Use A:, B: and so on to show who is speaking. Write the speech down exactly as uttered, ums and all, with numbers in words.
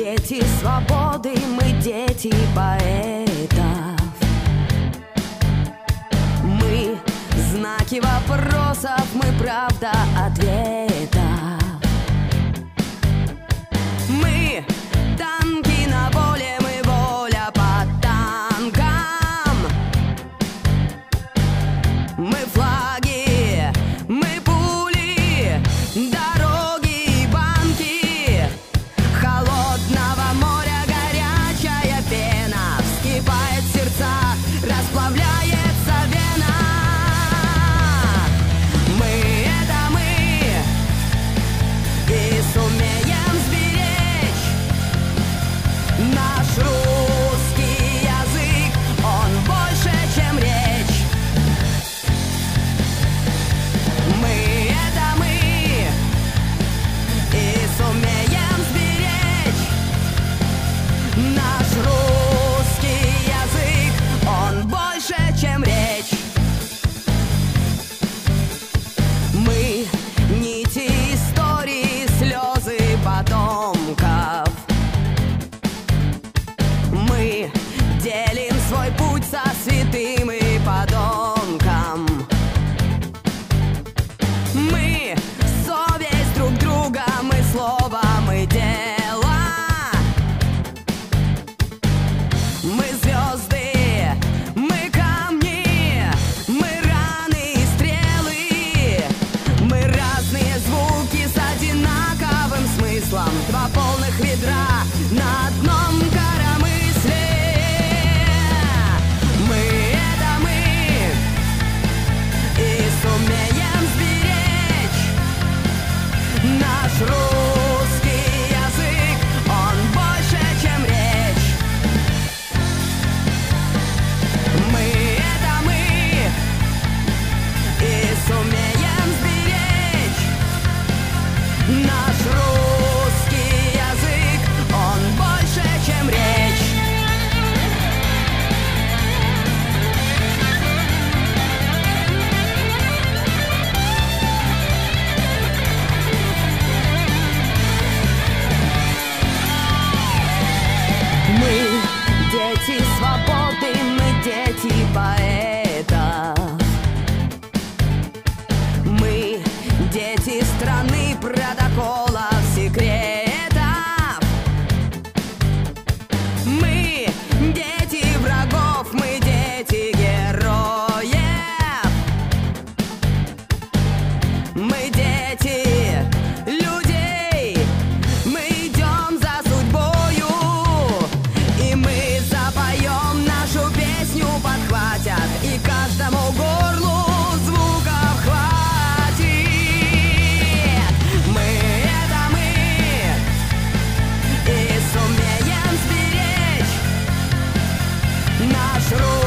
A: дети свободы, мы дети поэтов. Мы знаки вопросов, мы правда ответов. Мы танки на воле, мы воля под танком. Мы флаги, мы пули, дороги и банки. Холодного моря горячая пена вскипает в сердцах, расплавляется вена. Мы — это мы, и сумеем сберечь наш русский язык, он больше, чем речь. Мы — это мы, и сумеем сберечь наш русский язык, он больше, чем речь. Мы — нити истории, слезы потомков. Мы делим свой путь со святым и подонком. Мы — совесть друг друга, мы — слово, мы — дело. Мы — звезды, мы — камни, мы — раны и стрелы. Мы — разные звуки с одинаковым смыслом, два полных ведра на одном коромысле. Мы — это мы, и сумеем сберечь наш русский язык, он больше, чем речь. Мы — это мы, и сумеем сберечь наш русский язык, он больше, чем речь. Мы — дети свободы, мы — дети поэтов. Мы — дети страны протоколов, секретов. Мы — дети врагов, мы — дети героев. Мы — дети людей, мы идем за судьбою, и мы запоем, нашу песню подхватят, и каждому горлу звуков хватит. Мы — это мы, и сумеем сберечь наш русский